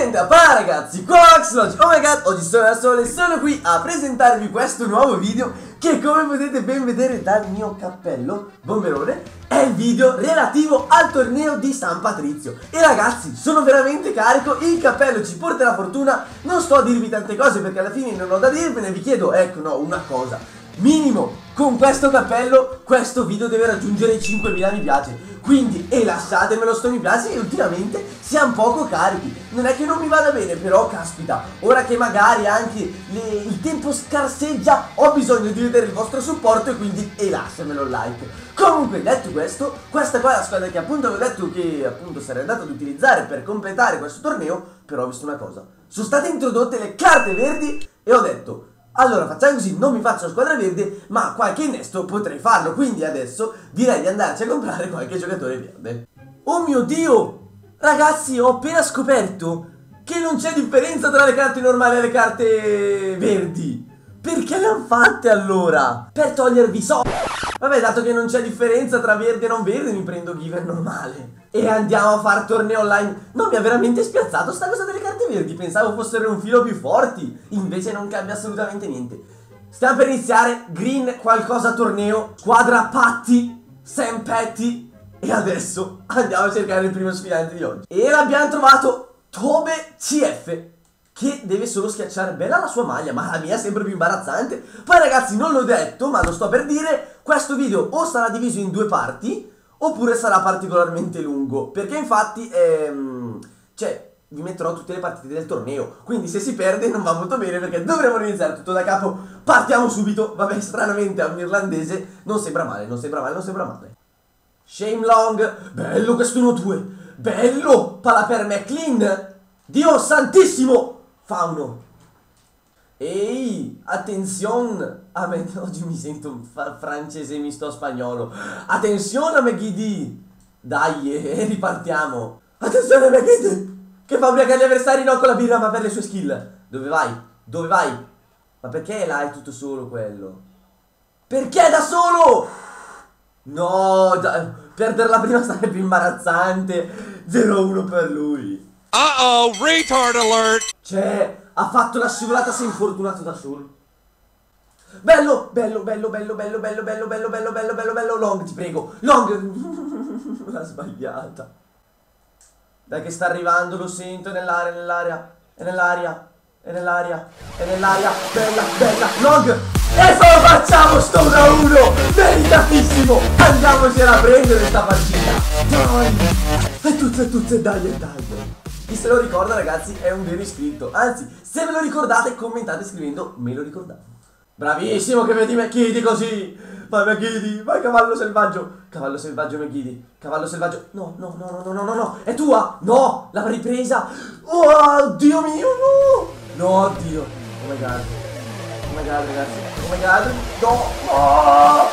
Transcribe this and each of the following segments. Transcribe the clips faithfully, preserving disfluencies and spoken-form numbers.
Niente, a parte ragazzi, qua Axlog, oh my god, oggi sono da sole, sono qui a presentarvi questo nuovo video che, come potete ben vedere dal mio cappello bomberone, è il video relativo al torneo di San Patrizio. E ragazzi, sono veramente carico, il cappello ci porta la fortuna, non sto a dirvi tante cose perché alla fine non ho da dirvene, vi chiedo, ecco no, una cosa, minimo, con questo cappello questo video deve raggiungere i cinquemila mi piace. Quindi, e lasciatemelo sto mi piace, e ultimamente siamo poco carichi. Non è che non mi vada bene, però caspita, ora che magari anche le, il tempo scarseggia, ho bisogno di vedere il vostro supporto e quindi e lasciamelo like. Comunque, detto questo, questa qua è la squadra che appunto avevo detto che appunto sarei andato ad utilizzare per completare questo torneo. Però ho visto una cosa, sono state introdotte le carte verdi e ho detto: allora facciamo così, non mi faccio la squadra verde, ma qualche innesto potrei farlo. Quindi adesso direi di andarci a comprare qualche giocatore verde. Oh mio Dio! Ragazzi, ho appena scoperto che non c'è differenza tra le carte normali e le carte verdi. Perché le hanno fatte allora? Per togliervi soldi. Vabbè, dato che non c'è differenza tra verde e non verde, mi prendo Given normale e andiamo a fare torneo online. No, mi ha veramente spiazzato sta cosa delle carte verdi. Pensavo fossero un filo più forti, invece non cambia assolutamente niente. Stiamo per iniziare. Green qualcosa torneo, squadra Patti, Sam Patti. E adesso andiamo a cercare il primo sfidante di oggi. E l'abbiamo trovato, Tobe C F, che deve solo schiacciare. Bella la sua maglia, ma la mia è sempre più imbarazzante. Poi ragazzi, non l'ho detto, ma lo sto per dire, questo video o sarà diviso in due parti oppure sarà particolarmente lungo, perché infatti ehm, cioè vi metterò tutte le partite del torneo, quindi se si perde non va molto bene perché dovremo iniziare tutto da capo. Partiamo subito. Vabbè, stranamente a un irlandese non sembra male, non sembra male, non sembra male. Shame Long, bello questo uno due, bello, palla per McLean, Dio santissimo, Fauno. Ehi, attenzione, a me oggi mi sento francese misto a spagnolo. Attenzione a McGiddy, dai, e ripartiamo. Attenzione a McGiddy, che fa ubriacare gli avversari non con la birra ma per le sue skill. Dove vai? Dove vai? Ma perché là è tutto solo quello? Perché da solo? No, da, perdere la prima sarebbe imbarazzante. zero uno per lui. Uh-oh, retard alert! Cioè, ha fatto la scivolata, si è infortunato da solo. Bello, bello, bello, bello, bello, bello, bello, bello, bello, bello, bello, bello, Long, ti prego. Long! L'ha sbagliata. Dai che sta arrivando, lo sento, è nell'area, nell'area, è nell'area, è nell'area, è nell'area, bella, bella, Long! E se lo facciamo sto uno a uno, meritatissimo. Andiamocela a prendere sta partita. Dai, e tutte e tutte, dai e dai. Chi se lo ricorda ragazzi è un vero iscritto. Anzi, se ve lo ricordate commentate scrivendo me lo ricordavo. Bravissimo che vedi McGiddy così. Vai McGiddy, vai cavallo selvaggio. Cavallo selvaggio McGiddy, cavallo selvaggio. No, no, no, no, no, no, no, è tua. No, l'ha ripresa. Oh, Dio mio, no. No, Dio. Oh my god. Oh my god ragazzi, oh my god, no, oh!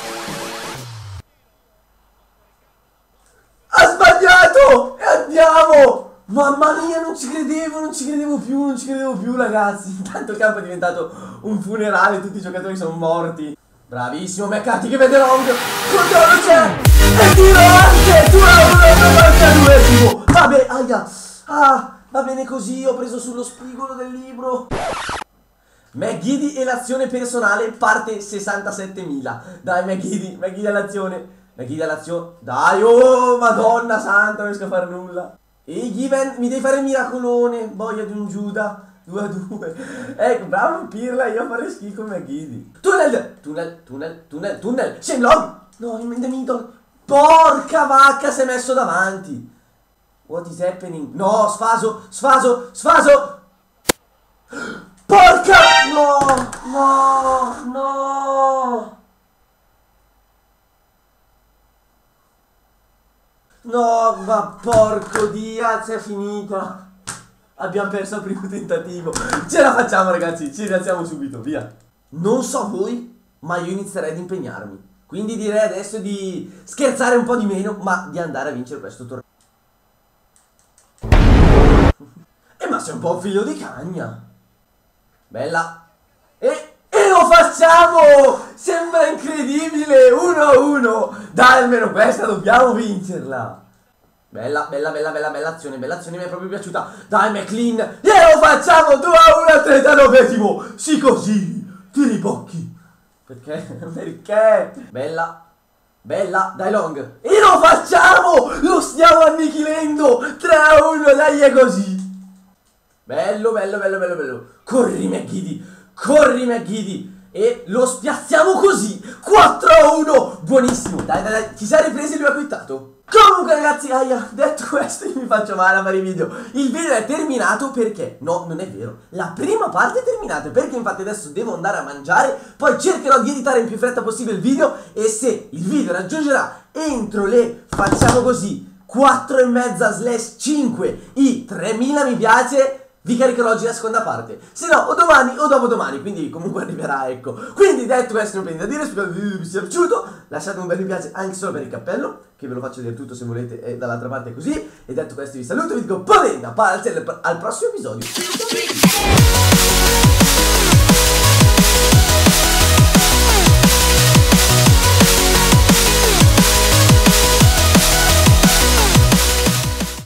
Ha sbagliato! E andiamo! Mamma mia, non ci credevo, non ci credevo più, non ci credevo più ragazzi. Intanto il campo è diventato un funerale, tutti i giocatori sono morti. Bravissimo McCarthy che vede Long, controllo c'è! E tiro anche! due a uno novantadue. Vabbè, aia! Ah, va bene così, ho preso sullo spigolo del libro. McGiddy e l'azione personale parte sessantasettemila. Dai McGiddy, McGiddy all'azione. McGiddy all'azione. Dai, oh madonna santa, non riesco a fare nulla. E Given, mi devi fare il miracolone. Boia di un Giuda. due a due. Ecco, bravo Pirla, io farei schifo con McGiddy. Tunnel, tunnel, tunnel, tunnel, tunnel. Shame Long. No, in the middle. Porca vacca, si è messo davanti. What is happening? No, sfaso, sfaso, sfaso. Porca! No! No! No! No, ma porco Diaz, è finita. Abbiamo perso il primo tentativo. Ce la facciamo ragazzi, ci rialziamo subito, via. Non so voi, ma io inizierei ad impegnarmi. Quindi direi adesso di scherzare un po' di meno, ma di andare a vincere questo torneo. Eh, ma sei un po' un figlio di cagna. Bella. E, e lo facciamo! Sembra incredibile. uno a uno. Dai, almeno questa dobbiamo vincerla. Bella, bella, bella, bella, bella azione, bella azione, mi è proprio piaciuta. Dai McLean, glielo facciamo due a uno al trentanovesimo. Sì, così, ti ribocchi. Perché? Perché? Bella, bella, dai Long. E lo facciamo, lo stiamo annichilendo. tre a uno, dai, è così. Bello, bello, bello, bello, bello. Corri McGiddy, corri McGiddy. E lo spiazziamo così. quattro a uno, buonissimo. Dai, dai, dai, ti sei ripreso e lui ha quittato. Comunque ragazzi, aia, detto questo io mi faccio male a fare i video. Il video è terminato perché? No, non è vero. La prima parte è terminata perché infatti adesso devo andare a mangiare. Poi cercherò di editare in più fretta possibile il video. E se il video raggiungerà entro le, facciamo così, quattro e mezza slash cinque i tremila mi piace, vi caricherò oggi la seconda parte. Se no, o domani o dopodomani. Quindi comunque arriverà, ecco. Quindi detto questo non prende da dire. Spero che il video vi sia piaciuto. Lasciate un bel mi piace anche solo per il cappello, che ve lo faccio vedere tutto se volete. E dall'altra parte è così. E detto questo vi saluto. Vi dico Polenda, Palzel, al prossimo episodio.